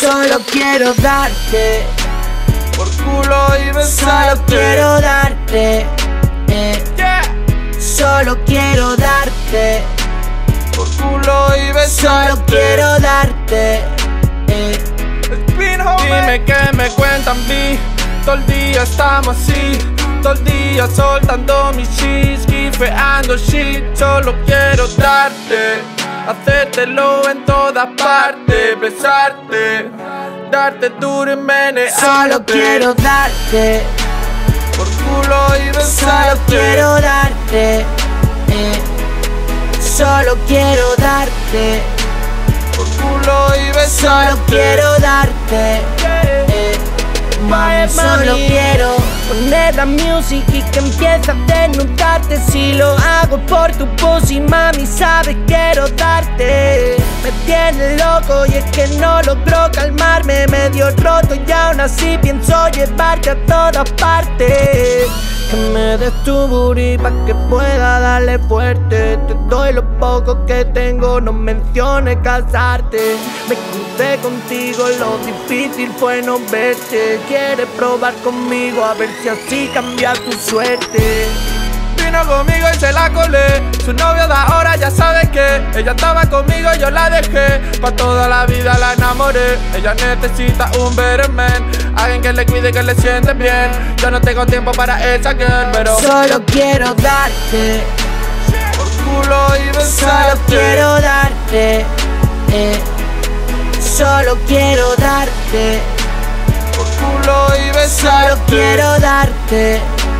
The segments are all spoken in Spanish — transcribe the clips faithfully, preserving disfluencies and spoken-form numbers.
Solo quiero darte por culo y besarte. Solo quiero darte eh. yeah. Solo quiero darte por culo y besarte. Solo quiero darte eh. Dime que me cuentan vi. Todo el día estamos así. Todo el día soltando mis shit, gifeando shit. Solo quiero darte, hacértelo en todas partes, besarte, darte duro y menearte. Solo quiero darte por culo y besarte. Solo quiero darte eh. Solo quiero darte por culo y besarte. Solo quiero darte eh. Mami, solo quiero poner la music y que empiece a desnudarte. Si lo hago por tu pussy, mami, sabes, quiero darte. Me tiene loco y es que no logro calmarme. Medio roto y aún así pienso llevarte a todas partes. Que me des tu booty pa' que pueda darle fuerte. Te doy lo poco que tengo, no menciones casarte. Me crucé contigo, lo difícil fue no verte. Quieres probar conmigo a ver si así cambia tu suerte. Vino conmigo y se la colé. Su novio de ahora ya sabe que ella estaba conmigo, yo la dejé. Pa' toda la vida la enamoré. Ella necesita un better man, alguien que le cuide, que le siente bien. Yo no tengo tiempo para esa girl, pero solo quiero darte por culo y besarte. Solo quiero darte eh. Solo quiero darte por culo y besarte. Solo quiero darte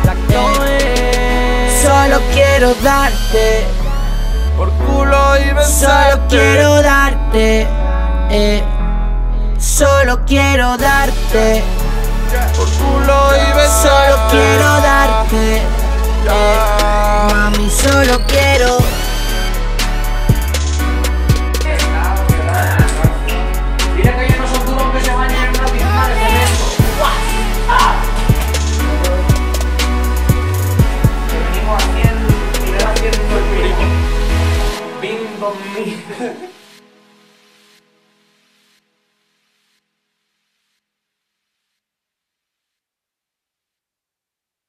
eh. Solo quiero darte por culo y besarte. Solo quiero darte eh. Solo quiero darte por culo y besarte. Solo quiero darte eh. Mami, solo quiero. Dile que yo no son duros que se bañen en una piscina de cemento. Venimos haciendo, y haciendo el primo. Bing bong me.